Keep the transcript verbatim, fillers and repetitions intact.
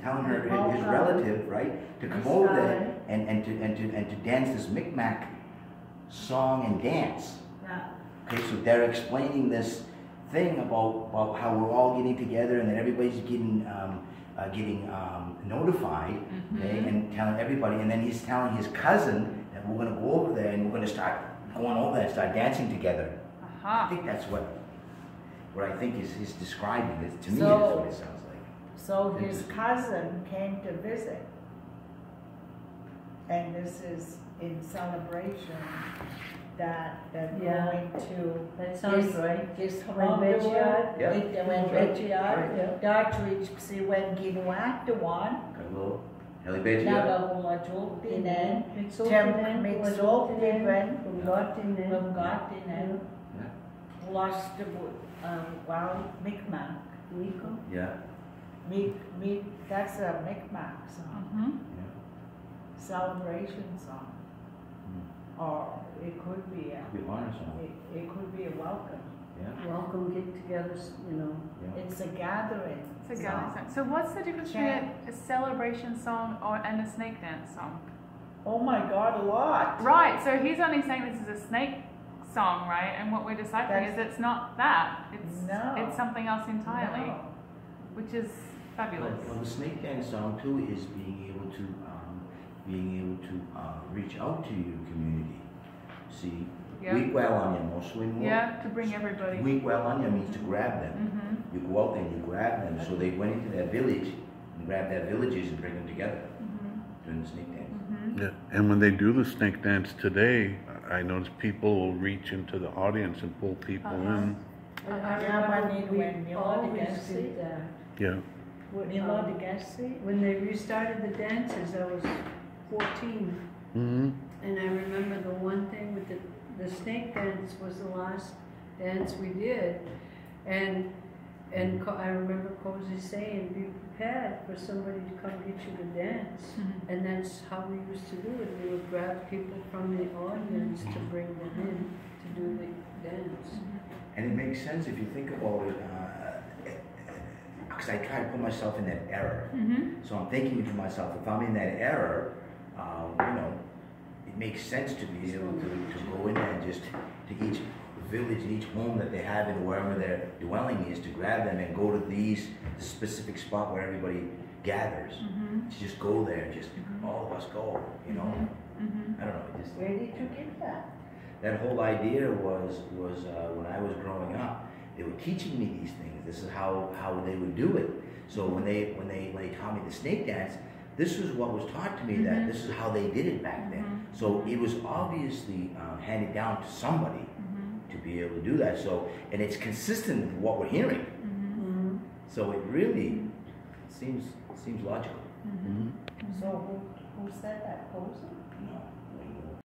telling her his relative, right, to come over there and, and to and to and to dance this Micmac song and dance. Yeah. Okay, so they're explaining this thing about, about how we're all getting together and that everybody's getting um, uh, getting um, notified, mm-hmm. okay, and telling everybody, and then he's telling his cousin that we're going to go over there and we're going to start going over there and start dancing together. Uh-huh. I think that's what what I think is he's describing. It to me, So, that's what it sounds like. So his cousin came to visit, and this is in celebration that they're Yeah. going to. That sounds this, right. This When Regiad, yeah. when Right. Regiad, Dartridge, si when Ginuactawan, Hello, Helly Beja. Nagagumajultinen, Mixoltinen, Mixoltinen, Umgotinen, Umgotinen, lost the um, well, Micmac. Nico. Yeah. Mic, Mic, that's a Micmac song, Mm-hmm. Yeah. celebration song. Mm. Or it could be a, Could be honor song. it, it could be a welcome. Yeah. Welcome get-togethers, you know. Yeah. It's a gathering. It's a song. gathering song. So what's the difference between a, a celebration song or and a snake dance song? Oh my God, a lot. Right. So he's only saying this is a snake song, right? And what we're deciphering is That's- it's not that. It's No. it's something else entirely, No. which is fabulous. Well, the snake dance song too is being able to um, being able to uh, reach out to your community. See, Yeah. Weekwelanya mostly more. Yeah, to bring everybody. Weekwelanya means to grab them. Mm-hmm. You go out there and you grab them. So they went into that village and grabbed their villages and bring them together Mm-hmm. during the snake dance. Mm-hmm. Yeah, and when they do the snake dance today, I notice people will reach into the audience and pull people Uh-huh. in. I Yeah, remember but we when you always organize did it. that. Yeah. When, Milo um, de Gassi? when they restarted the dances, I was fourteen. Mm-hmm. And I remember the one thing with the, the snake dance was the last dance we did. And and Co- I remember Cozy saying, be prepared for somebody to come get you to dance. Mhm. And that's how we used to do it. We would grab people from the audience to bring them in to do the dance. And it makes sense if you think about it, because I try to put myself in that era. Mm-hmm. So I'm thinking to myself, if I'm in that era, uh, you know, it makes sense to be able to, to go in there and just to each village, each home that they have in wherever their dwelling is, to grab them and go to these the specific spot where everybody gathers. Mm-hmm. To just go there, just all of us go, you know. Mm-hmm. I don't know. It just, Where did you get that? that whole idea was was uh, when I was growing up. They were teaching me these things. This is how, how they would do it. So when they when they when they taught me the snake dance, this was what was taught to me. Mm-hmm. That this is how they did it back then. Mhm. So it was obviously um, handed down to somebody Mm-hmm. to be able to do that. So and it's consistent with what we're hearing. Mm-hmm. Mm-hmm. So it really seems seems logical. Mm-hmm. So who, who said that? Cozy? No.